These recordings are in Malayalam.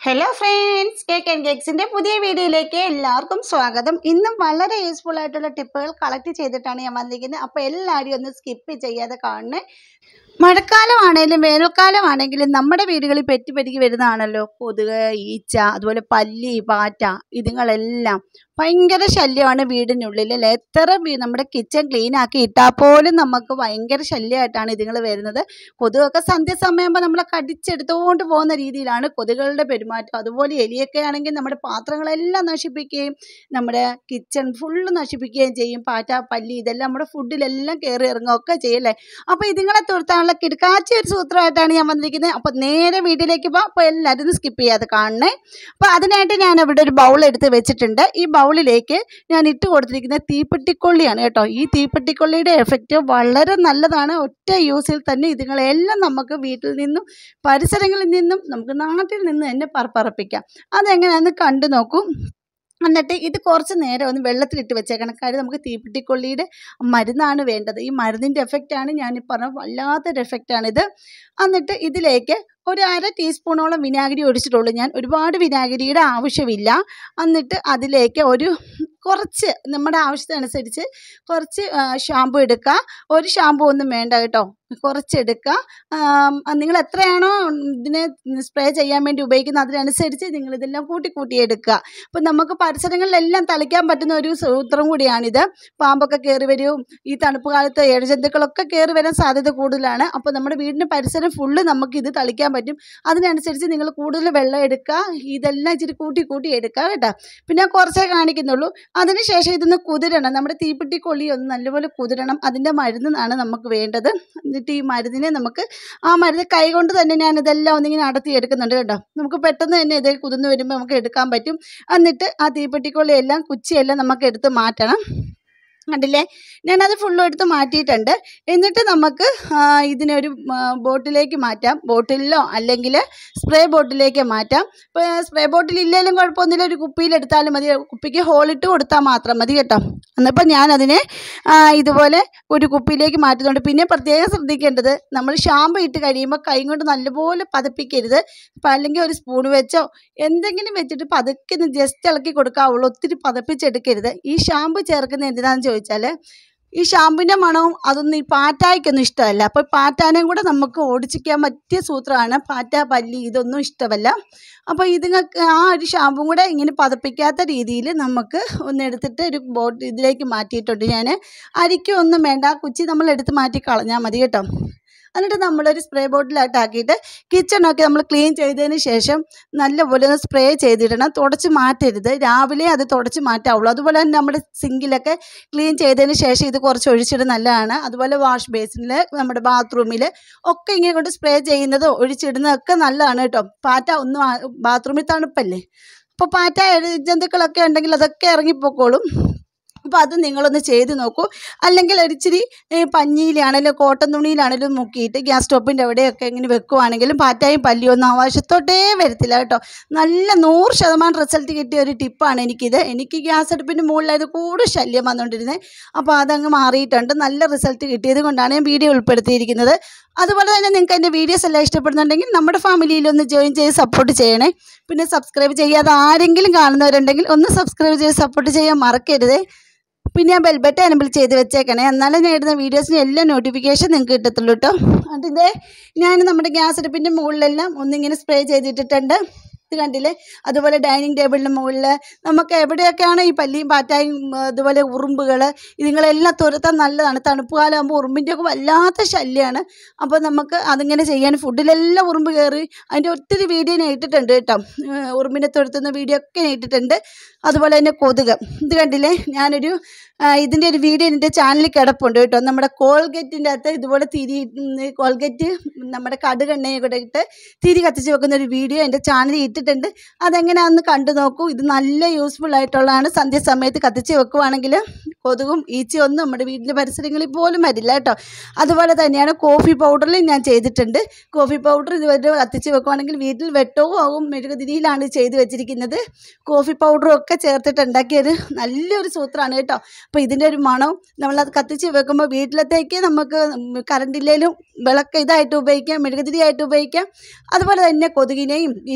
ഹലോ ഫ്രണ്ട്സ്, കേക്ക് ആൻഡ് കേക്സിൻ്റെ പുതിയ വീഡിയോയിലേക്ക് എല്ലാവർക്കും സ്വാഗതം. ഇന്നും വളരെ യൂസ്ഫുൾ ആയിട്ടുള്ള ടിപ്പുകൾ കളക്ട് ചെയ്തിട്ടാണ് ഞാൻ വന്നിരിക്കുന്നത്. അപ്പോൾ എല്ലാവരും ഒന്ന് സ്കിപ്പ് ചെയ്യാതെ കാണണേ. മഴക്കാലമാണെങ്കിലും വേനൽക്കാലമാണെങ്കിലും നമ്മുടെ വീടുകളിൽ പെറ്റുപെരുകി വരുന്നതാണല്ലോ കൊതുക്, ഈച്ച, അതുപോലെ പല്ലി, പാറ്റ. ഇതുങ്ങളെല്ലാം ഭയങ്കര ശല്യമാണ് വീടിനുള്ളിൽ അല്ലേ. എത്ര നമ്മുടെ കിച്ചൺ ക്ലീൻ ആക്കി ഇട്ടാൽ പോലും നമുക്ക് ഭയങ്കര ശല്യമായിട്ടാണ് ഇതുങ്ങൾ വരുന്നത്. കൊതുകൊക്കെ സന്ധ്യാസമയമാകുമ്പോൾ നമ്മളെ കടിച്ചെടുത്തുകൊണ്ട് പോകുന്ന രീതിയിലാണ് കൊതുകുകളുടെ പെരുമാറ്റം. അതുപോലെ എലിയൊക്കെ ആണെങ്കിൽ നമ്മുടെ പാത്രങ്ങളെല്ലാം നശിപ്പിക്കുകയും നമ്മുടെ കിച്ചൺ ഫുള്ള് നശിപ്പിക്കുകയും ചെയ്യും. പാറ്റ, പല്ലി ഇതെല്ലാം നമ്മുടെ ഫുഡിലെല്ലാം കയറി ഇറങ്ങുകയൊക്കെ ചെയ്യല്ലേ. അപ്പോൾ ഇതുങ്ങളെ തുരത്താനുള്ള കിടക്കാച്ച ഒരു സൂത്രമായിട്ടാണ് ഞാൻ വന്നിരിക്കുന്നത്. അപ്പോൾ നേരെ വീട്ടിലേക്ക് പോകാം. അപ്പോൾ എല്ലാവരും സ്കിപ്പ് ചെയ്യാതെ കാണണേ. അപ്പോൾ അതിനായിട്ട് ഞാൻ അവിടെ ഒരു ബൗൾ എടുത്ത് വെച്ചിട്ടുണ്ട്. ഈ ബൗളിലേക്ക് ഞാൻ ഇട്ട് കൊടുത്തിരിക്കുന്നത് തീപ്പെട്ടിക്കൊള്ളിയാണ് കേട്ടോ. ഈ തീപ്പെട്ടിക്കൊള്ളിയുടെ എഫക്റ്റ് വളരെ നല്ലതാണ്. ഒറ്റ യൂസിൽ തന്നെ ഇതുങ്ങളെല്ലാം നമുക്ക് വീട്ടിൽ നിന്നും പരിസരങ്ങളിൽ നിന്നും നമുക്ക് നാട്ടിൽ നിന്ന് തന്നെ പറപ്പിക്കാം. അതെങ്ങനെയാണെന്ന് കണ്ടു നോക്കൂ. എന്നിട്ട് ഇത് കുറച്ച് നേരം ഒന്ന് വെള്ളത്തിലിട്ട് വെച്ചേക്കണം. കാര്യം നമുക്ക് തീപ്പെട്ടിക്കൊള്ളിയുടെ മരുന്നാണ് വേണ്ടത്. ഈ മരുന്നിൻ്റെ എഫക്റ്റാണ് ഞാനീ പറഞ്ഞ വല്ലാത്തൊരു എഫക്റ്റാണിത്. എന്നിട്ട് ഇതിലേക്ക് ഒരു 1/2 ടീസ്പൂണോളം വിനാഗിരി ഒഴിച്ചിട്ടുള്ളൂ ഞാൻ. ഒരുപാട് വിനാഗിരിയുടെ ആവശ്യമില്ല. എന്നിട്ട് അതിലേക്ക് കുറച്ച് നമ്മുടെ ആവശ്യത്തിനനുസരിച്ച് കുറച്ച് ഷാമ്പു എടുക്കുക. ഒരു ഷാമ്പു ഒന്നും വേണ്ട കേട്ടോ, കുറച്ചെടുക്കുക. നിങ്ങൾ എത്രയാണോ ഇതിനെ സ്പ്രേ ചെയ്യാൻ വേണ്ടി ഉപയോഗിക്കുന്നത് അതിനനുസരിച്ച് നിങ്ങളിതെല്ലാം കൂട്ടി എടുക്കുക. അപ്പം നമുക്ക് പരിസരങ്ങളിലെല്ലാം തളിക്കാൻ പറ്റുന്ന ഒരു സൂത്രം കൂടിയാണിത്. പാമ്പൊക്കെ കയറി വരും. ഈ തണുപ്പ് കാലത്ത് ഇഴജന്തുക്കളൊക്കെ കയറി വരാൻ സാധ്യത കൂടുതലാണ്. അപ്പോൾ നമ്മുടെ വീടിൻ്റെ പരിസരം ഫുള്ള് നമുക്കിത് തളിക്കാൻ പറ്റും. അതിനനുസരിച്ച് നിങ്ങൾ കൂടുതൽ വെള്ളം എടുക്കുക. ഇതെല്ലാം ഇച്ചിരി കൂട്ടി എടുക്കുക കേട്ടോ. പിന്നെ കുറച്ചേ കാണിക്കുന്നുള്ളൂ. അതിനുശേഷം ഇതൊന്ന് കുതിരണം. നമ്മുടെ തീപ്പെട്ടിക്കൊള്ളി ഒന്ന് നല്ലപോലെ കുതിരണം. അതിൻ്റെ മരുന്നാണ് നമുക്ക് വേണ്ടത്. എന്നിട്ട് ഈ മരുന്നിനെ ആ മരുന്ന് കൈ കൊണ്ട് തന്നെ ഞാനിതെല്ലാം ഒന്നിങ്ങനെ അടത്തി എടുക്കുന്നുണ്ട് കേട്ടോ. നമുക്ക് പെട്ടെന്ന് തന്നെ ഇത് കുതിർന്ന് വരുമ്പോൾ നമുക്ക് എടുക്കാൻ പറ്റും. എന്നിട്ട് ആ തീപ്പെട്ടിക്കൊള്ളിയെല്ലാം കുച്ചിയെല്ലാം നമുക്ക് എടുത്ത് മാറ്റണം. കണ്ടില്ലേ, ഞാനത് ഫുള്ളും എടുത്ത് മാറ്റിയിട്ടുണ്ട്. എന്നിട്ട് നമുക്ക് ഇതിനൊരു ബോട്ടിലേക്ക് മാറ്റാം. ബോട്ടിലോ അല്ലെങ്കിൽ സ്പ്രേ ബോട്ടിലേക്ക് മാറ്റാം. ഇപ്പോൾ സ്പ്രേ ബോട്ടിൽ ഇല്ലെങ്കിലും കുഴപ്പമൊന്നുമില്ല, ഒരു കുപ്പിയിലെടുത്താലും മതി. കുപ്പിക്ക് ഹോളിട്ട് കൊടുത്താൽ മാത്രം മതി കേട്ടോ. എന്നിപ്പോൾ ഞാനതിനെ ഇതുപോലെ ഒരു കുപ്പിയിലേക്ക് മാറ്റുന്നുണ്ട്. പിന്നെ പ്രത്യേകം ശ്രദ്ധിക്കേണ്ടത്, നമ്മൾ ഷാമ്പു ഇട്ട് കഴിയുമ്പോൾ കൈ കൊണ്ട് നല്ലപോലെ പതപ്പിക്കരുത്. അപ്പോൾ അല്ലെങ്കിൽ ഒരു സ്പൂൺ വെച്ചോ എന്തെങ്കിലും വെച്ചിട്ട് പതുക്കെ ജസ്റ്റ് ഇളക്കി കൊടുക്കാവുള്ളൂ. ഒത്തിരി പതപ്പിച്ചെടുക്കരുത്. ഈ ഷാമ്പു ചേർക്കുന്നത് എന്തിനാണെന്ന് ചോദിച്ചാൽ ഈ ഷാമ്പുവിൻ്റെ മണവും അതൊന്നും ഈ പാറ്റായ്ക്കൊന്നും ഇഷ്ടമല്ല. അപ്പോൾ പാറ്റാനെയും കൂടെ നമുക്ക് ഓടിച്ചിക്കാൻ പറ്റിയ സൂത്രമാണ്. പാറ്റ, പല്ലി ഇതൊന്നും ഇഷ്ടമല്ല. അപ്പോൾ ഇതുങ്ങൾക്ക് ആ ഒരു ഷാമ്പും കൂടെ ഇങ്ങനെ പതപ്പിക്കാത്ത രീതിയിൽ നമുക്ക് ഒന്നെടുത്തിട്ട് ഒരു ഇതിലേക്ക് മാറ്റിയിട്ടുണ്ട് ഞാൻ. അരിക്കൊന്നും വേണ്ട, കുച്ചി നമ്മൾ എടുത്ത് മാറ്റി കളഞ്ഞാൽ മതി കേട്ടോ. എന്നിട്ട് നമ്മളൊരു സ്പ്രേ ബോട്ടിലായിട്ടാക്കിയിട്ട് കിച്ചണൊക്കെ നമ്മൾ ക്ലീൻ ചെയ്തതിന് ശേഷം നല്ലപോലെ ഒന്ന് സ്പ്രേ ചെയ്തിടണം. തുടച്ച് മാറ്റരുത്. രാവിലെ അത് തുടച്ച് മാറ്റാവുള്ളൂ. അതുപോലെ തന്നെ നമ്മുടെ സിങ്കിലൊക്കെ ക്ലീൻ ചെയ്തതിന് ശേഷം ഇത് കുറച്ച് ഒഴിച്ചിടുന്നത് നല്ലതാണ്. അതുപോലെ വാഷ് ബേസിനിൽ, നമ്മുടെ ബാത്റൂമിൽ ഒക്കെ ഇങ്ങനെ കൊണ്ട് സ്പ്രേ ചെയ്യുന്നത് ഒഴിച്ചിടുന്നതൊക്കെ നല്ലതാണ് കേട്ടോ. പാറ്റ ബാത്റൂമിൽ തണുപ്പല്ലേ, അപ്പോൾ പാറ്റ ജന്തുക്കളൊക്കെ ഉണ്ടെങ്കിൽ അതൊക്കെ ഇറങ്ങിപ്പോക്കോളും. അപ്പോൾ അത് നിങ്ങളൊന്ന് ചെയ്ത് നോക്കൂ. അല്ലെങ്കിൽ ഒരിച്ചിരി പഞ്ഞിയിലാണെങ്കിലും കോട്ടൺ തുണിയിലാണെങ്കിലും മുക്കിയിട്ട് ഗ്യാസ് സ്റ്റോപ്പിൻ്റെ അവിടെയൊക്കെ ഇങ്ങനെ വെക്കുവാണെങ്കിലും പാറ്റായും പല്ലിയൊന്നും ആവശ്യത്തോട്ടേ വരത്തില്ല കേട്ടോ. നല്ല 100% റിസൾട്ട് കിട്ടിയ ഒരു ടിപ്പാണ് എനിക്കിത്. എനിക്ക് ഗ്യാസ് അടുപ്പിൻ്റെ മുകളിലായത് കൂടുതൽ ശല്യം വന്നുകൊണ്ടിരുന്നത്. അപ്പോൾ അതങ്ങ് മാറിയിട്ടുണ്ട്. നല്ല റിസൾട്ട് കിട്ടിയത് കൊണ്ടാണ് ഞാൻ വീഡിയോ ഉൾപ്പെടുത്തിയിരിക്കുന്നത്. അതുപോലെ തന്നെ നിങ്ങൾക്ക് എൻ്റെ വീഡിയോസ് എല്ലാം ഇഷ്ടപ്പെടുന്നുണ്ടെങ്കിൽ നമ്മുടെ ഫാമിലിയിലൊന്ന് ജോയിൻ ചെയ്ത് സപ്പോർട്ട് ചെയ്യണേ. പിന്നെ സബ്സ്ക്രൈബ് ചെയ്യാതെ ആരെങ്കിലും കാണുന്നവരുണ്ടെങ്കിൽ ഒന്ന് സബ്സ്ക്രൈബ് ചെയ്ത് സപ്പോർട്ട് ചെയ്യാൻ മറക്കരുതേ. പിന്നെ ആ ബെൽ ബട്ടൺ എനേബിൾ ചെയ്ത് വെച്ചേക്കണേ. എന്നാലും ഞാൻ ഇടുന്ന വീഡിയോസിന് എല്ലാം നോട്ടിഫിക്കേഷൻ നിങ്ങൾക്ക് കിട്ടത്തുള്ളൂ കേട്ടോ. അതിൻ്റെ ഞാൻ നമ്മുടെ ഗ്യാസ് അടുപ്പിൻ്റെ മുകളിലെല്ലാം ഒന്നിങ്ങനെ സ്പ്രേ ചെയ്തിട്ടിട്ടുണ്ട്. ഇത് കണ്ടില്ലേ. അതുപോലെ ഡൈനിങ് ടേബിളിൻ്റെ മുകളിൽ നമുക്ക് എവിടെയൊക്കെയാണ് ഈ പല്ലിയും പാറ്റായും അതുപോലെ ഉറുമ്പുകൾ ഇതുങ്ങളെല്ലാം തുരത്താൻ നല്ലതാണ്. തണുപ്പ് കാലമാകുമ്പോൾ ഉറുമ്പിൻ്റെയൊക്കെ വല്ലാത്ത ശല്യമാണ്. അപ്പോൾ നമുക്ക് അതിങ്ങനെ ചെയ്യാൻ ഫുഡിലെല്ലാം ഉറുമ്പ് കയറി അതിൻ്റെ ഒത്തിരി വീഡിയോ ഞാൻ ഇട്ടിട്ടുണ്ട് കേട്ടോ. ഉറുമ്പിനെ തുരത്തുന്ന വീഡിയോ ഒക്കെ ഞാൻ ഇട്ടിട്ടുണ്ട്. അതുപോലെ തന്നെ കൊതുക് ഇത് കണ്ടില്ലേ. ഞാനൊരു ഇതിൻ്റെ ഒരു വീഡിയോ എൻ്റെ ചാനലിൽ കിടപ്പുണ്ട് കേട്ടോ. നമ്മുടെ കോൾഗേറ്റിൻ്റെ അകത്ത് ഇതുപോലെ കോൾഗേറ്റ് നമ്മുടെ കടുകെണ്ണയും കൂടെ ഇട്ട് തിരി കത്തിച്ച് വെക്കുന്ന ഒരു വീഡിയോ എൻ്റെ ചാനലിൽ ഇട്ടിട്ടുണ്ട്. അതെങ്ങനെയാണെന്ന് കണ്ടു നോക്കൂ. ഇത് നല്ല യൂസ്ഫുൾ ആയിട്ടുള്ളതാണ്. സന്ധ്യാസമയത്ത് കത്തിച്ച് വെക്കുവാണെങ്കിൽ കൊതുകും ഈച്ചയൊന്നും നമ്മുടെ വീട്ടിലെ പരിസരങ്ങളിൽ പോലും വരില്ല കേട്ടോ. അതുപോലെ തന്നെയാണ് കോഫി പൗഡറിൽ ഞാൻ ചെയ്തിട്ടുണ്ട്. കോഫി പൗഡർ ഇതുവരെ കത്തിച്ച് വെക്കുവാണെങ്കിൽ വീട്ടിൽ വെട്ടവും ആവും. മെഴുകുതിരിയിലാണ് ചെയ്ത് വെച്ചിരിക്കുന്നത്. കോഫി പൗഡറും ഒക്കെ ചേർത്തിട്ട് ഉണ്ടാക്കിയൊരു നല്ലൊരു സൂത്രമാണ് കേട്ടോ. അപ്പോൾ ഇതിൻ്റെ ഒരു മണവും നമ്മളത് കത്തിച്ച് വെക്കുമ്പോൾ വീട്ടിലത്തേക്ക് നമുക്ക് കറണ്ടില്ലേലും വിളക്ക് ഇതായിട്ട് ഉപയോഗിക്കാം, മെഴുകുതിരിയായിട്ട് ഉപയോഗിക്കാം. അതുപോലെ തന്നെ കൊതുകിനെയും ഈച്ചനെയൊക്കെ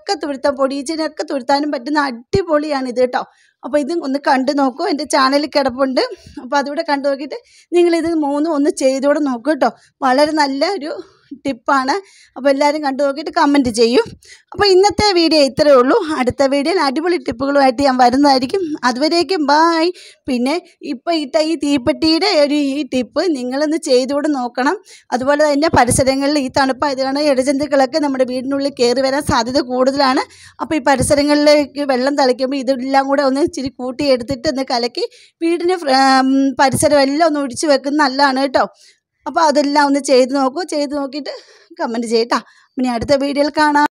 ചെടികളൊക്കെ തുരുത്താൻ, പൊടിയച്ചെടിയൊക്കെ തുരുത്താനും പറ്റുന്ന അടിപൊളിയാണ് ഇത് കേട്ടോ. അപ്പോൾ ഇത് ഒന്ന് കണ്ടു നോക്കൂ, എൻ്റെ ചാനലിൽ കിടപ്പുണ്ട്. അപ്പോൾ അതുകൂടെ കണ്ടു നോക്കിയിട്ട് നിങ്ങളിത് 3 ഒന്ന് ചെയ്തുകൂടെ നോക്കൂ കേട്ടോ. വളരെ നല്ല ഒരു ടിപ്പാണ്. അപ്പോൾ എല്ലാവരും കണ്ടു നോക്കിയിട്ട് കമൻറ്റ് ചെയ്യും. അപ്പോൾ ഇന്നത്തെ വീഡിയോ ഇത്രയേ ഉള്ളൂ. അടുത്ത വീഡിയോയിൽ അടിപൊളി ടിപ്പുകളുമായിട്ട് ഞാൻ വരുന്നതായിരിക്കും. അതുവരേക്കും ബായ്. പിന്നെ ഇപ്പോൾ ഇട്ട ഈ തീപ്പെട്ടിയുടെ ഈ ടിപ്പ് നിങ്ങളൊന്ന് ചെയ്തുകൂടെ നോക്കണം. അതുപോലെ തന്നെ പരിസരങ്ങളിൽ ഈ തണുപ്പായതുകൊണ്ട് ഇഴജന്തുക്കളൊക്കെ നമ്മുടെ വീടിനുള്ളിൽ കയറി വരാൻ സാധ്യത കൂടുതലാണ്. അപ്പോൾ ഈ പരിസരങ്ങളിലേക്ക് വെള്ളം തളിക്കുമ്പോൾ ഇതെല്ലാം കൂടെ ഒന്ന് ഇച്ചിരി കൂട്ടിയെടുത്തിട്ട് ഒന്ന് കലക്കി വീടിന് പരിസരം എല്ലാം ഒന്ന് ഒഴിച്ച് വെക്കുന്നത് നല്ലതാണ് കേട്ടോ. അപ്പോൾ അതെല്ലാം ഒന്ന് ചെയ്ത് നോക്കൂ. ചെയ്ത് നോക്കിയിട്ട് കമൻറ്റ് ചെയ്യട്ടോ. ഇനി അടുത്ത വീഡിയോയിൽ കാണാം.